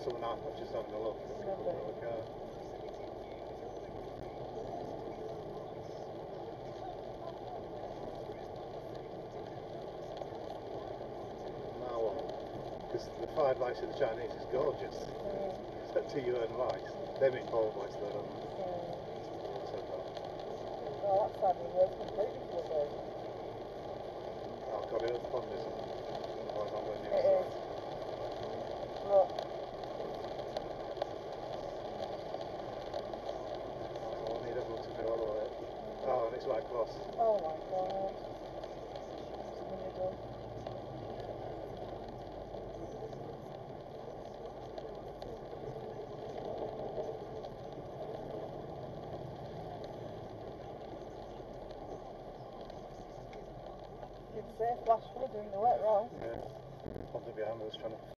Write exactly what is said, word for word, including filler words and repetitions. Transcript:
Something like that, just having a look. Another car. Now what? Because the five lights of the Chinese is gorgeous. Yeah. Except to you and lights. They make four lights there, don't they? Yeah. So that. Well, that's sadly worth completely for the Oh god, it was fun, isn't it? Otherwise I'm going to It is. Look. Oh, I need everyone to go all the way. Oh, and it's like close. Oh my god. It's really good. It's safe, flash flood doing the wet roll. Yeah. One behind us trying to